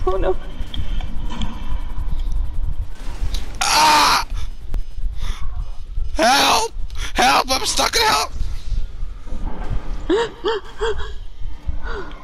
Oh no. Ah! Help! Help! I'm stuck in help!